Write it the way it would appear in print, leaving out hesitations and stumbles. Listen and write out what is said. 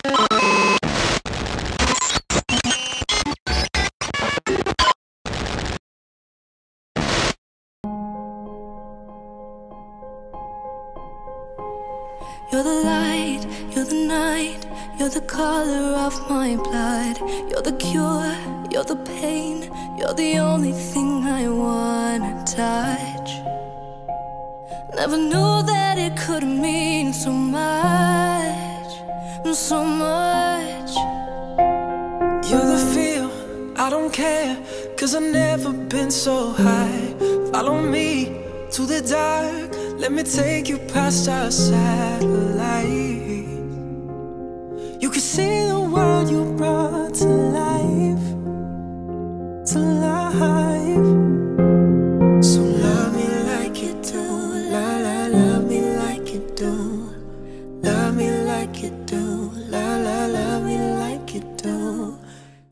You're the light, you're the night, you're the color of my blood. You're the cure, you're the pain, you're the only thing I wanna touch. Never knew that it could mean so much, so much. You're the feel, I don't care, 'cause I've never been so high. Follow me to the dark, let me take you past our satellite. You can see the world you brought to life, to life.